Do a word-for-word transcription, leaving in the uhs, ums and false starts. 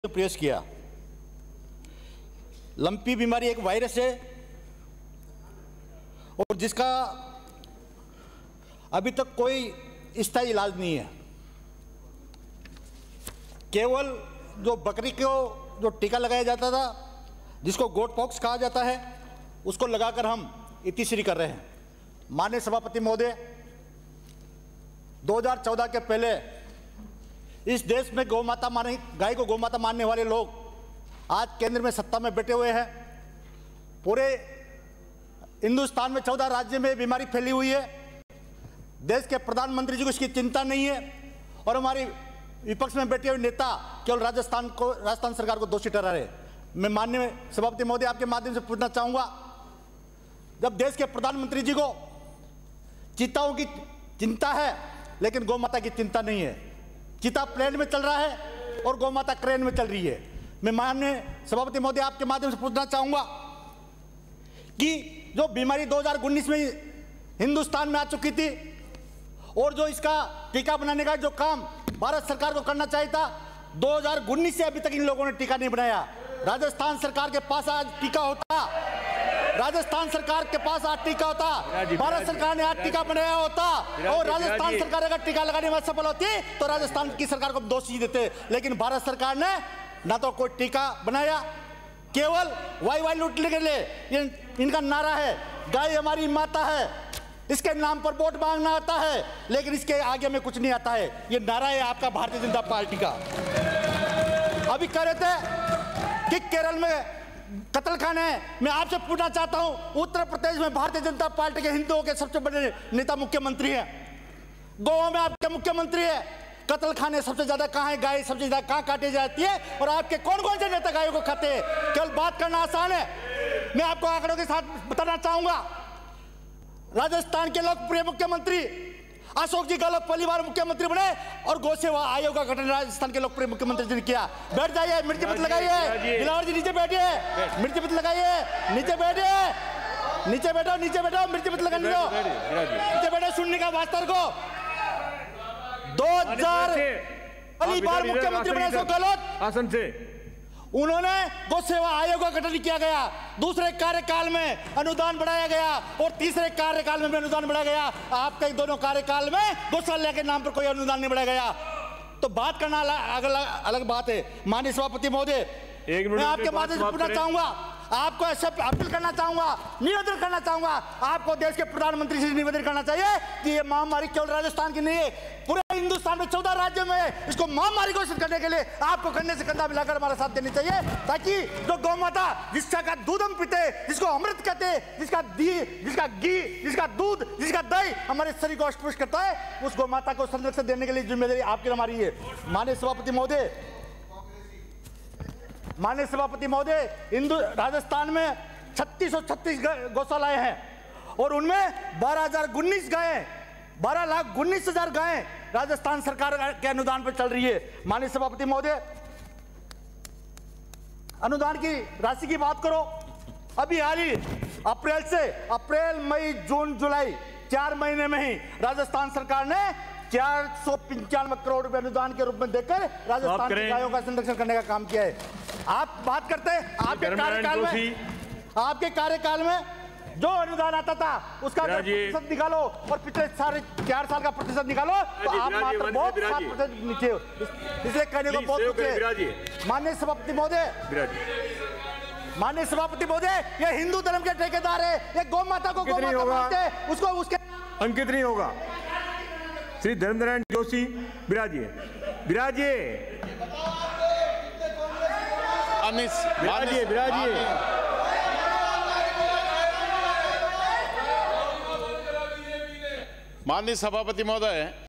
प्रयास किया। लंपी बीमारी एक वायरस है और जिसका अभी तक कोई स्थायी इलाज नहीं है। केवल जो बकरी को जो टीका लगाया जाता था, जिसको गोट पॉक्स कहा जाता है, उसको लगाकर हम इतिश्री कर रहे हैं। माननीय सभापति महोदय, दो हज़ार चौदह के पहले इस देश में गौ माता माने गाय को गौ माता मानने वाले लोग आज केंद्र में सत्ता में बैठे हुए हैं। पूरे हिंदुस्तान में चौदह राज्य में बीमारी फैली हुई है। देश के प्रधानमंत्री जी को इसकी चिंता नहीं है और हमारी विपक्ष में बैठे हुए नेता केवल राजस्थान को राजस्थान सरकार को दोषी ठहरा रहे। मैं माननीय सभापति महोदय आपके माध्यम से पूछना चाहूंगा, जब देश के प्रधानमंत्री जी को चीताओं की चिंता है लेकिन गौ माता की चिंता नहीं है, चीता प्लेन में चल रहा है और गौ माता क्रेन में चल रही है। मैं माननीय सभापति महोदय आपके माध्यम से पूछना चाहूंगा कि जो बीमारी दो हज़ार उन्नीस में हिंदुस्तान में आ चुकी थी और जो इसका टीका बनाने का जो काम भारत सरकार को करना चाहिए था, दो हज़ार उन्नीस से अभी तक इन लोगों ने टीका नहीं बनाया। राजस्थान सरकार के पास आज टीका होता, राजस्थान सरकार के पास आज टीका होता, भारत सरकार ने आज टीका बनाया होता और राजस्थान सरकार अगर टीका लगाने में सफल होती तो राजस्थान की सरकार को दोषी देते। लेकिन भारत सरकार ने ना तो कोई टीका बनाया, केवल वाई वाई लूटने के लिए इन, इनका नारा है गाय हमारी माता है, इसके नाम पर वोट मांगना आता है लेकिन इसके आगे में कुछ नहीं आता है। ये नारा है आपका भारतीय जनता पार्टी का। अभी कह रहे थे कि केरल में कत्ल खाने, मैं आपसे पूछना चाहता हूं, उत्तर प्रदेश में भारतीय जनता पार्टी के हिंदुओं के सबसे बड़े नेता मुख्यमंत्री हैं, गोवा में आपके मुख्यमंत्री है, कत्ल खाने सबसे ज्यादा कहां है, गाय सबसे ज्यादा कहां काटी जाती है और आपके कौन कौन से नेता गायों को खाते हैं? केवल बात करना आसान है। मैं आपको आंकड़ों के साथ बताना चाहूंगा, राजस्थान के लोकप्रिय मुख्यमंत्री अशोक जी गहलोत पहली बार मुख्यमंत्री बने और गौ सेवा आयोग का गठन राजस्थान के लोकप्रिय मुख्यमंत्री जी ने किया। बैठ जाइए, मिर्ची मत लगाइए, दिलावर जी नीचे बैठिए, मिर्ची मत लगाइए, नीचे बैठिए, नीचे बैठो, नीचे बैठो, मिर्ची मत लगाने दो, नीचे बैठो, सुनने का वास्तर को। दो हजार पहली बार मुख्यमंत्री बने अशोक गहलोत, आसन से उन्होंने गौ सेवा आयोग का गठन किया गया, दूसरे कार्यकाल में अनुदान बढ़ाया गया और तीसरे कार्यकाल में भी अनुदान बढ़ाया गया। आपके दोनों कार्यकाल में गौशाला के नाम पर कोई अनुदान नहीं बढ़ाया गया। तो बात करना अलग अलग, अलग बात है। माननीय सभापति महोदय, मैं आपके माध्यम से पूछना चाहूंगा, आपको ऐसे अपील करना चाहूंगा, निवेदन करना चाहूंगा, आपको देश के प्रधानमंत्री से निवेदन करना चाहिए कि ये महामारी केवल राजस्थान की नहीं है, पूरे हिंदुस्तान में चौदह राज्यों में इसको महामारी घोषित करने के लिए आपको कंधे से कंधा मिलाकर हमारा साथ देना चाहिए, ताकि जो गौ माता जिसका का दूध हम पीते, जिसको अमृत कहते हैं, जिसका दी जिसका घी, जिसका दूध, जिसका दही हमारे शरीर को अस्पुष्ट करता है, उस गौ माता को संरक्षण देने के लिए जिम्मेदारी आपकी हमारी है। माननीय सभापति महोदय, माननीय सभापति महोदय, हिंदू राजस्थान में छत्तीस सौ छत्तीस गौशालाएं हैं और उनमें बारह हजार उन्नीस गायें, बारह लाख उन्नीस हजार गायें राजस्थान सरकार के अनुदान पर चल रही है। माननीय सभापति महोदय, अनुदान की राशि की बात करो, अभी हाल ही अप्रैल से अप्रैल मई जून जुलाई चार महीने में ही राजस्थान सरकार ने चार सौ पंचानवे करोड़ रुपए अनुदान के रूप में देकर राजस्थान की गायों का संरक्षण करने का काम किया है। आप बात करते हैं आपके कार्यकाल में, आपके कार्यकाल में जो अनुदान आता था उसका प्रतिशत निकालो और पिछले साढ़े चार साल का प्रतिशत निकालो तो आप मात्र बहुत सात प्रतिशत नीचे हो, इसलिए कहने को बहुत कुछ है। माननीय सभापति महोदय, माननीय सभापति महोदय, ये हिंदू धर्म के ठेकेदार है, ये गौ माता को गौ माता मानते हैं, उसको उसके अंकित नहीं होगा। श्री धर्मनारायण जोशी विराजिए, विराजिए, विराजिए, विराजिए। माननीय सभापति महोदय,